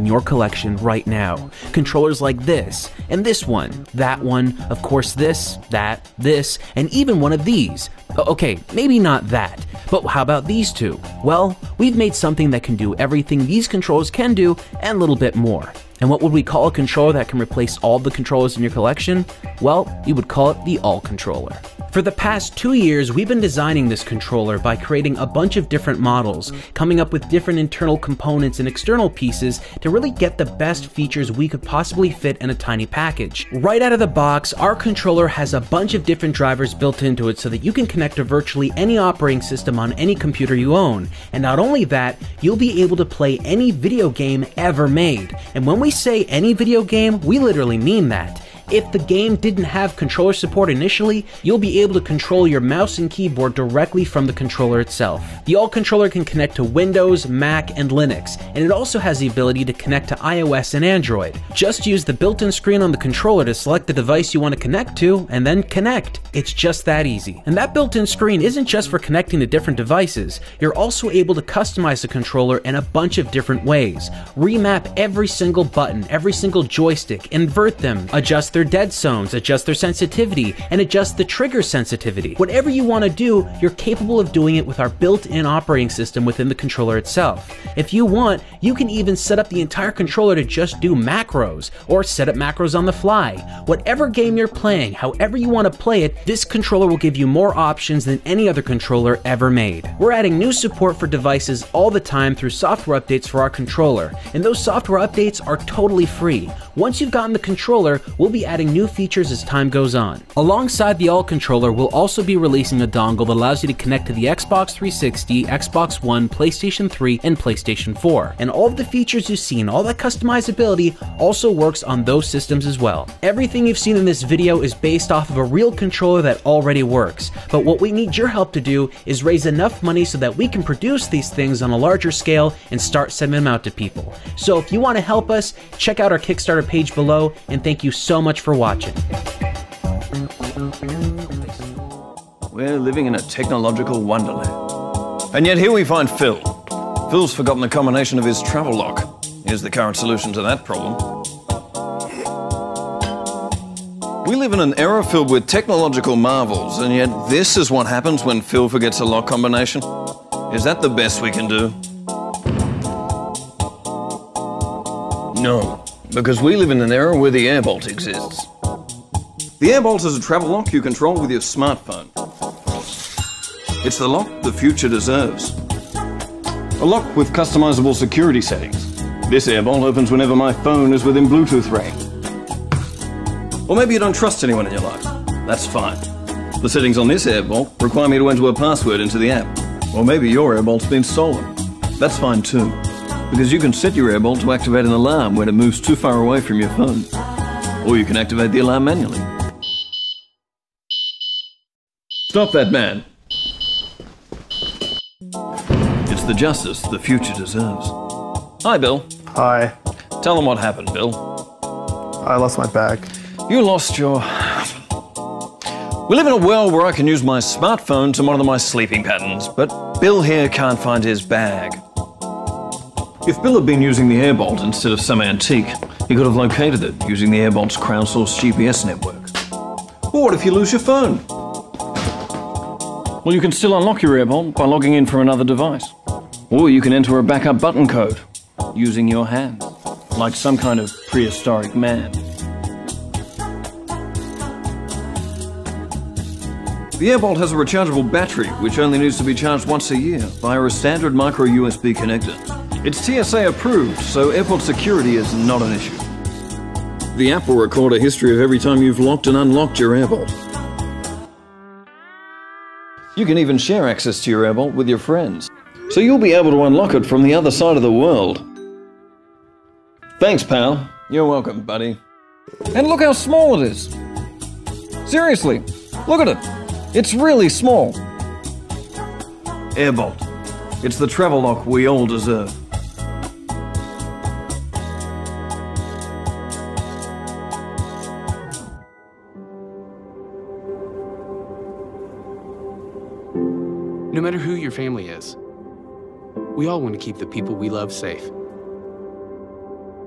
in your collection right now. Controllers like this, and this one, that one, of course this, that, this, and even one of these. Okay, maybe not that, but how about these two? Well, we've made something that can do everything these controllers can do and a little bit more. And what would we call a controller that can replace all the controllers in your collection? Well, we would call it the All Controller. For the past 2 years, we've been designing this controller by creating a bunch of different models, coming up with different internal components and external pieces to really get the best features we could possibly fit in a tiny package. Right out of the box, our controller has a bunch of different drivers built into it so that you can connect to virtually any operating system on any computer you own. And not only that, you'll be able to play any video game ever made. And when we say any video game, we literally mean that. If the game didn't have controller support initially, you'll be able to control your mouse and keyboard directly from the controller itself. The All Controller can connect to Windows, Mac, and Linux, and it also has the ability to connect to iOS and Android. Just use the built-in screen on the controller to select the device you want to connect to, and then connect. It's just that easy. And that built-in screen isn't just for connecting to different devices. You're also able to customize the controller in a bunch of different ways. Remap every single button, every single joystick, invert them, adjust their dead zones, adjust their sensitivity, and adjust the trigger sensitivity. Whatever you want to do, you're capable of doing it with our built-in operating system within the controller itself. If you want, you can even set up the entire controller to just do macros, or set up macros on the fly. Whatever game you're playing, however you want to play it, this controller will give you more options than any other controller ever made. We're adding new support for devices all the time through software updates for our controller, and those software updates are totally free. Once you've gotten the controller, we'll be adding new features as time goes on. Alongside the All Controller, we'll also be releasing a dongle that allows you to connect to the Xbox 360, Xbox One, PlayStation 3, and PlayStation 4. And all of the features you've seen, all that customizability, also works on those systems as well. Everything you've seen in this video is based off of a real controller that already works, but what we need your help to do is raise enough money so that we can produce these things on a larger scale and start sending them out to people. So if you want to help us, check out our Kickstarter page below, and thank you so much for watching. We're living in a technological wonderland. And yet here we find Phil. Phil's forgotten the combination of his travel lock. Here's the current solution to that problem. We live in an era filled with technological marvels, and yet this is what happens when Phil forgets a lock combination. Is that the best we can do? No, because we live in an era where the airbolt exists. The airbolt is a travel lock you control with your smartphone. It's the lock the future deserves. A lock with customizable security settings. This airbolt opens whenever my phone is within Bluetooth range. Or maybe you don't trust anyone in your life. That's fine. The settings on this airbolt require me to enter a password into the app. Or maybe your airbolt's been stolen. That's fine too, because you can set your airbolt to activate an alarm when it moves too far away from your phone. Or you can activate the alarm manually. Stop that man. It's the justice the future deserves. Hi, Bill. Hi. Tell them what happened, Bill. I lost my bag. You lost your... We live in a world where I can use my smartphone to monitor my sleeping patterns, but Bill here can't find his bag. If Bill had been using the airbolt instead of some antique, he could have located it using the airbolt's crowdsourced GPS network. Or what if you lose your phone? Well, you can still unlock your airbolt by logging in from another device. Or you can enter a backup button code using your hand, like some kind of prehistoric man. The airbolt has a rechargeable battery, which only needs to be charged once a year via a standard micro USB connector. It's TSA approved, so airport security is not an issue. The app will record a history of every time you've locked and unlocked your airbolt. You can even share access to your airbolt with your friends, so you'll be able to unlock it from the other side of the world. Thanks, pal. You're welcome, buddy. And look how small it is. Seriously, look at it. It's really small. Airbolt. It's the travel lock we all deserve. No matter who your family is, we all want to keep the people we love safe.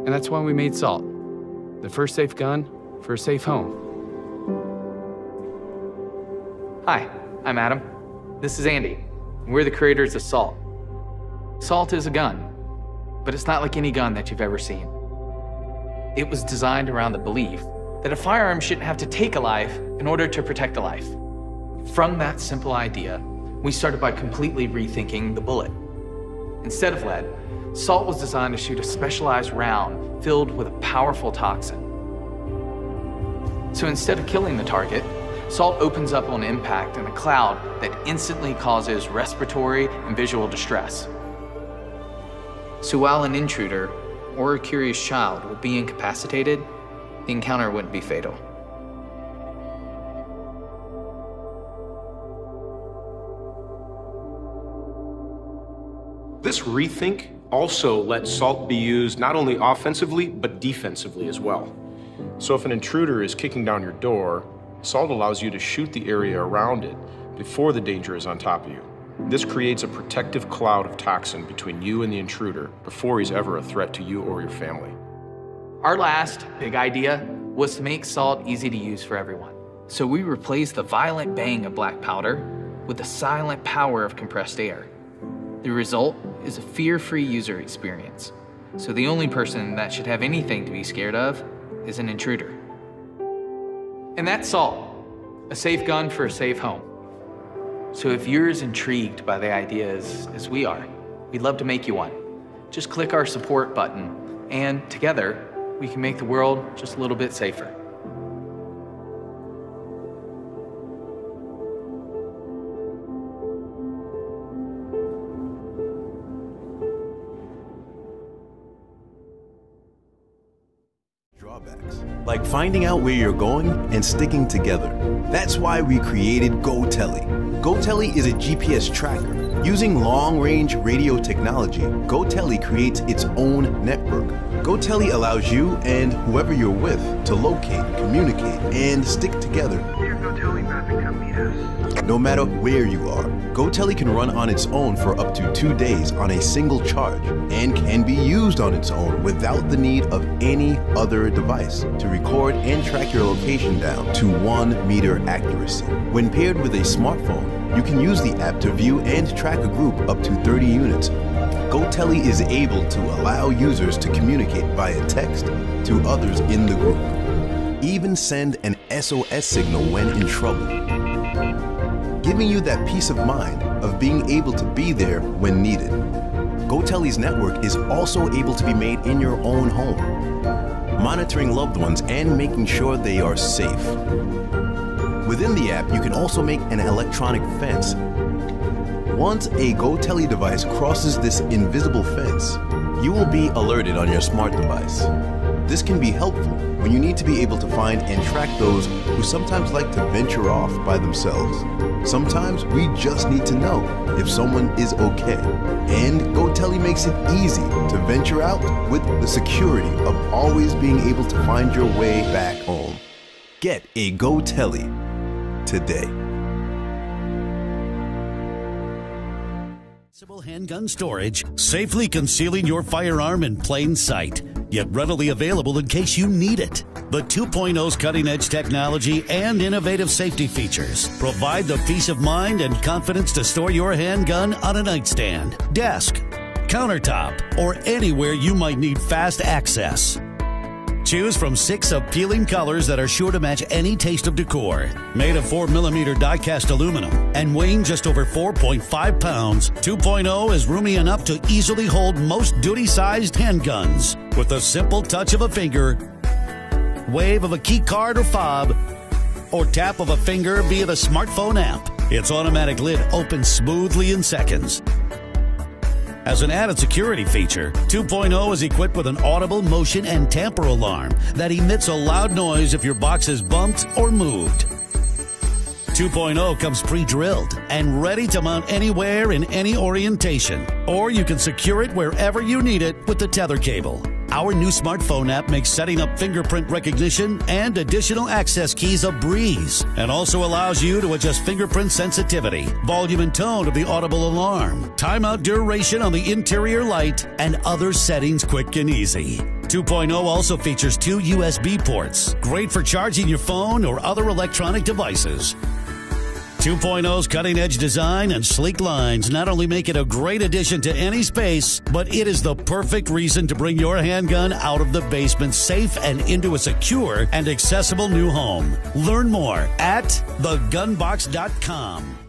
And that's why we made Salt, the first safe gun for a safe home. Hi, I'm Adam. This is Andy. We're the creators of Salt. Salt is a gun, but it's not like any gun that you've ever seen. It was designed around the belief that a firearm shouldn't have to take a life in order to protect a life. From that simple idea, we started by completely rethinking the bullet. Instead of lead, Salt was designed to shoot a specialized round filled with a powerful toxin. So instead of killing the target, Salt opens up on impact in a cloud that instantly causes respiratory and visual distress. So while an intruder or a curious child would be incapacitated, the encounter wouldn't be fatal. This rethink also lets Salt be used not only offensively, but defensively as well. So if an intruder is kicking down your door, Salt allows you to shoot the area around it before the danger is on top of you. This creates a protective cloud of toxin between you and the intruder before he's ever a threat to you or your family. Our last big idea was to make Salt easy to use for everyone. So we replaced the violent bang of black powder with the silent power of compressed air. The result is a fear-free user experience. So the only person that should have anything to be scared of is an intruder. And that's Salt, a safe gun for a safe home. So if you're as intrigued by the idea as we are, we'd love to make you one. Just click our support button, and together, we can make the world just a little bit safer. Like finding out where you're going and sticking together. That's why we created GoTele. GoTele is a GPS tracker. Using long-range radio technology, GoTele creates its own network. GoTele allows you and whoever you're with to locate, communicate, and stick together. Your GoTele mapping come meet us. No matter where you are, GoTele can run on its own for up to 2 days on a single charge and can be used on its own without the need of any other device to record and track your location down to 1 meter accuracy. When paired with a smartphone, you can use the app to view and track a group up to 30 units. GoTele is able to allow users to communicate via text to others in the group. Even send an SOS signal when in trouble, giving you that peace of mind of being able to be there when needed. GoTele's network is also able to be made in your own home, monitoring loved ones and making sure they are safe. Within the app, you can also make an electronic fence. Once a GoTele device crosses this invisible fence, you will be alerted on your smart device. This can be helpful when you need to be able to find and track those who sometimes like to venture off by themselves. Sometimes we just need to know if someone is okay. And GoTele makes it easy to venture out with the security of always being able to find your way back home. Get a GoTele today. Handgun storage, safely concealing your firearm in plain sight, yet readily available in case you need it. The 2.0's cutting-edge technology and innovative safety features provide the peace of mind and confidence to store your handgun on a nightstand, desk, countertop, or anywhere you might need fast access. Choose from 6 appealing colors that are sure to match any taste of decor. Made of 4mm die-cast aluminum and weighing just over 4.5 pounds, 2.0 is roomy enough to easily hold most duty-sized handguns. With the simple touch of a finger, wave of a key card or fob, or tap of a finger via the smartphone app, its automatic lid opens smoothly in seconds. As an added security feature, 2.0 is equipped with an audible motion and tamper alarm that emits a loud noise if your box is bumped or moved. 2.0 comes pre-drilled and ready to mount anywhere in any orientation, or you can secure it wherever you need it with the tether cable. Our new smartphone app makes setting up fingerprint recognition and additional access keys a breeze, and also allows you to adjust fingerprint sensitivity, volume and tone of the audible alarm, timeout duration on the interior light, and other settings quick and easy. 2.0 also features 2 USB ports, great for charging your phone or other electronic devices. 2.0's cutting-edge design and sleek lines not only make it a great addition to any space, but it is the perfect reason to bring your handgun out of the basement safe and into a secure and accessible new home. Learn more at thegunbox.com.